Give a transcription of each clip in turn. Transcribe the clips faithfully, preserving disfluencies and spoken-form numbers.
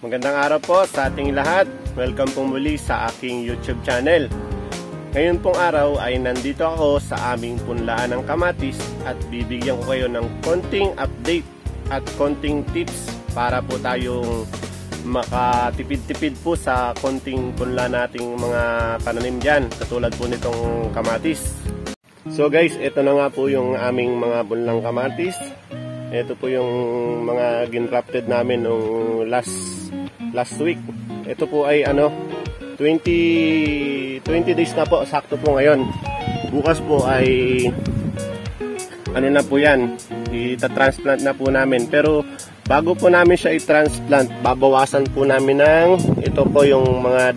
Magandang araw po sa ating lahat. Welcome po muli sa aking YouTube channel. Ngayon pong araw ay nandito ako sa aming punlaan ng kamatis at bibigyan ko kayo ng konting update at konting tips para po tayong makatipid-tipid po sa konting punla nating mga pananim dyan, katulad po nitong kamatis. So guys, ito na nga po yung aming mga punlang kamatis. Ito po yung mga ginrafted namin nung last last week. Ito po ay ano twenty days na po, sakto po ngayon. Bukas po ay ano na po yan, ita-transplant na po namin. Pero bago po namin siya i-transplant, babawasan po namin ng ito po yung mga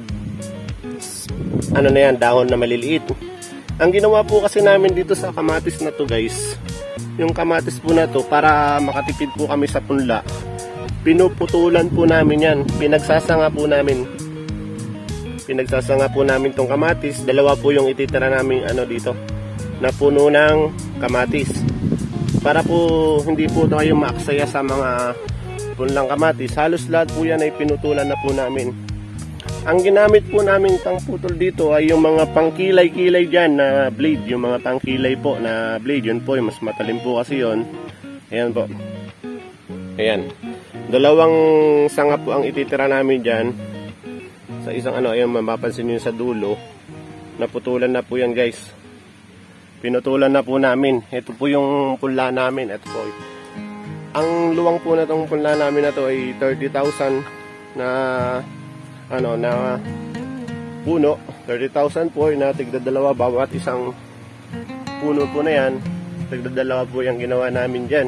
ano na yan, dahon na maliliit. Ang ginawa po kasi namin dito sa kamatis na to guys, yung kamatis po na to, para makatipid po kami sa punla, pinuputulan po namin yan, pinagsasanga po namin pinagsasanga po namin tong kamatis. Dalawa po yung ititira namin ano dito na puno ng kamatis, para po hindi po tayo maaksaya sa mga punlang kamatis. Halos lahat po yan ay pinutulan na po namin. Ang ginamit po namin pang putol dito ay yung mga pangkilay-kilay dyan na blade, yung mga pangkilay po na blade. Yun po, yung mas matalim po kasi yun. Ayan po. Ayan. Dalawang sanga po ang ititira namin dyan. Sa isang ano, ayan, mapapansin nyo sa dulo. Naputulan na po yan guys. Pinutulan na po namin. Ito po yung punla namin. Ito po. Ang luwang po na itong punla namin na to ay thirty thousand na ano na puno. Thirty thousand po na tigdadalawa bawat isang puno po na yan. Tigdadalawa po yung ginawa namin dyan.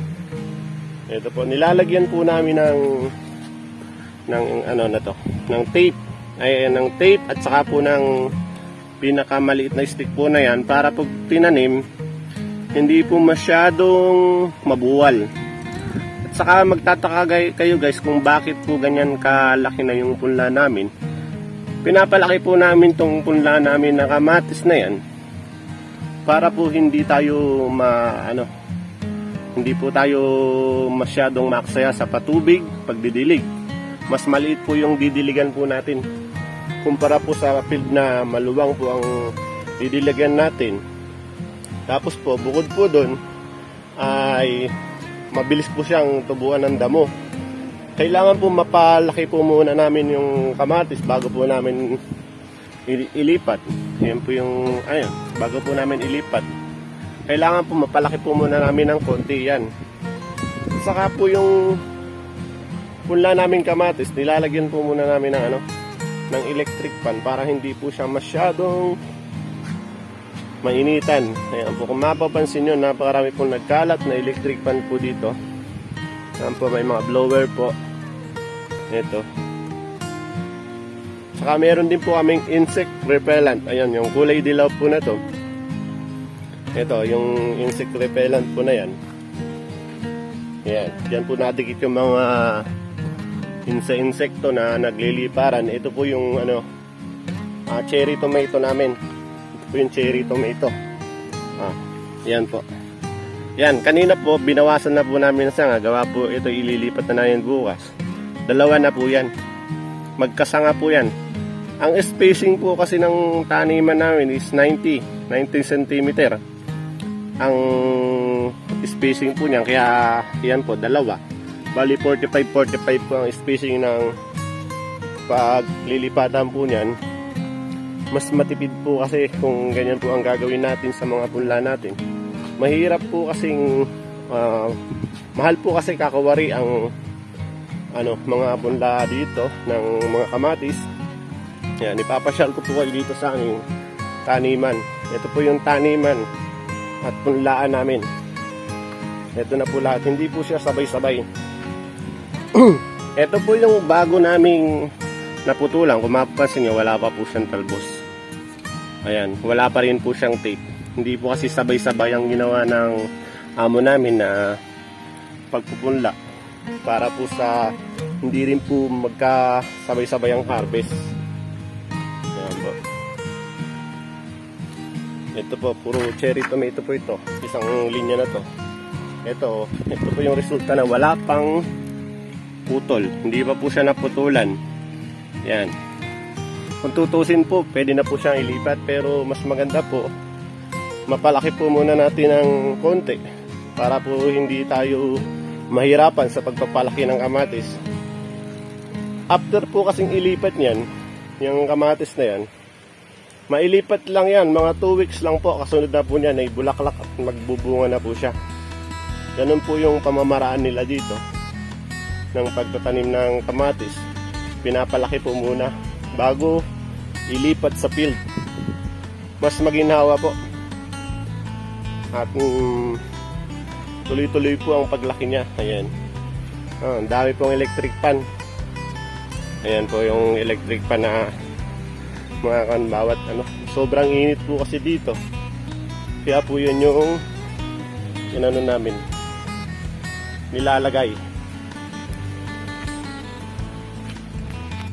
Ito po, nilalagyan po namin ng ng ano na to, ng tape. Ay ng tape at saka po ng pinakamaliit na stick po na yan, para pag tinanim hindi po masyadong mabuwal. At saka magtataka kayo guys kung bakit po ganyan kalaki na yung punla namin. Pinapalaki po namin tong punla namin na kamatis na yan para po hindi tayo ma ano hindi po tayo masyadong maksaya sa patubig pagdidilig. Mas maliit po yung didiligan po natin kumpara po sa field na maluwang po ang didiligan natin. Tapos po, bukod po doon ay mabilis po siyang tubuan ng damo. Kailangan po mapalaki po muna namin yung kamatis bago po namin ilipat. Yan po yung ayun, bago po namin ilipat. Kailangan po mapalaki po muna namin ng konti yan. Saka po yung punla namin kamatis, nilalagyan po muna namin ng ano, ng electric fan para hindi po siya masyadong mainitan. Ayan po, kung mapapansin nyo, napakarami pong nagkalat na electric fan po dito. Ayan po, may mga blower po. Ito. Saka meron din po kaming insect repellent. Ayan, yung kulay dilaw po na to. Ito, yung insect repellent po na yan. Ayan, dyan po nadikit yung mga insa-insekto na nagliliparan. Ito po yung ano, uh, cherry tomato namin. Ito po yung cherry tomato. Ah, yan po. Yan, kanina po binawasan na po namin sa nga. Gawa po ito, ililipat na namin bukas. Dalawa na po yan. Magkasanga po yan. Ang spacing po kasi ng taniman namin is ninety centimeter. Ang spacing po niyan, kaya yan po, dalawa. Bali forty-five forty-five po ang spacing ng paglilipatan po niyan. Mas matipid po kasi kung ganyan po ang gagawin natin sa mga punla natin. Mahirap po kasing uh, mahal po kasi kakawari ang ano, mga punla dito ng mga kamatis. Yan, ipapasyal ko po kayo dito sa aming taniman. Ito po yung taniman at punlaan namin. Ito na po lahat, hindi po siya sabay-sabay. Ito po yung bago naming naputulan. Kung mapapansin nyo, wala pa po siyang talbos. Ayan, wala pa rin po siyang tape. Hindi po kasi sabay-sabay ang ginawa ng amo namin na pagpupunla, para po sa hindi rin po magkasabay-sabay ang harvest. Ayan po. Ito po, puro cherry tomato po ito. Isang linya na to. Ito, ito po yung resulta na wala pang napuputol. Hindi pa po siya naputulan. Yan. Kung tutusin po, pwede na po siyang ilipat, pero mas maganda po mapalaki po muna natin ng konti para po hindi tayo mahirapan sa pagpapalaki ng kamatis. After po kasing ilipat niyan, yung kamatis na yan, mailipat lang yan, mga two weeks lang po, kasunod na po niyan ay bulaklak at magbubunga na po siya. Ganun po yung pamamaraan nila dito ng pagtatanim ng kamatis. Pinapalaki po muna bago ilipat sa field. Mas maginhawa po at um, tuloy-tuloy po ang paglaki niya. Ayan. Oh, ang dami pong electric fan. Ayan po yung electric fan na mga kan bawat ano. Sobrang init po kasi dito. Kaya po yun yung inano namin nilalagay.